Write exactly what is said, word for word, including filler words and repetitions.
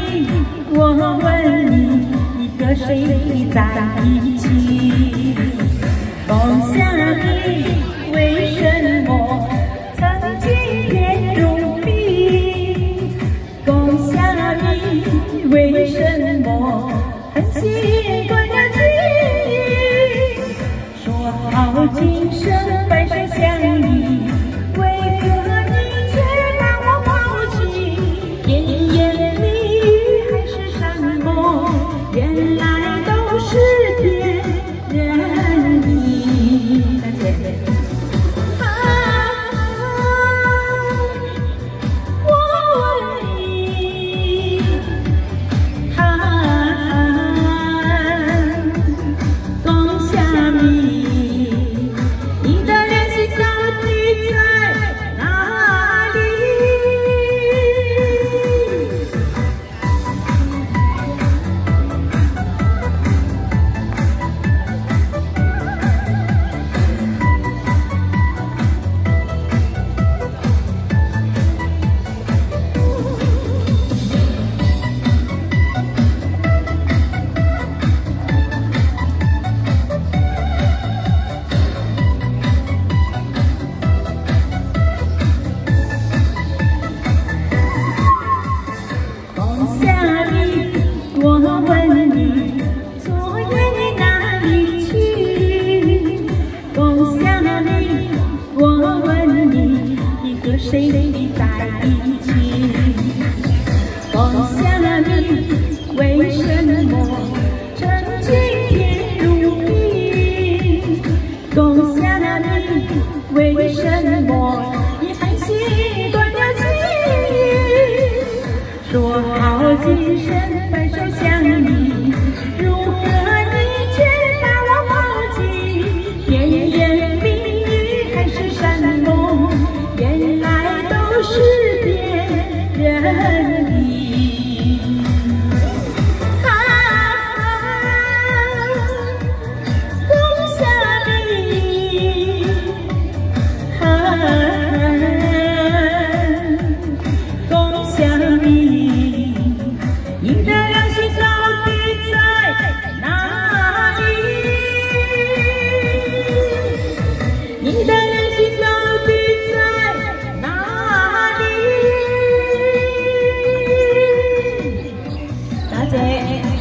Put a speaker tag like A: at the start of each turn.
A: 米，我问你，你和谁在一起？冬夏米，为什么曾经甜如蜜？冬夏米，为什么狠心断了情？说好今生白首相依。 原来都是别人的，大姐。啊，我问你，啊，冬夏米，你的联系到底在哪里？ 我问你，昨夜你哪里去？冬夏米，我问你，你和谁在一起？冬夏米，为什么曾经甜如蜜？冬夏米，为什么你狠心断了情？说好今生。 白首相依，如何你却把我抛弃？甜言蜜语还是山盟，原来都是别人的。啊，冬夏米，啊，冬夏米。 你的良心到底在哪里？你的良心到底在哪里？大姐。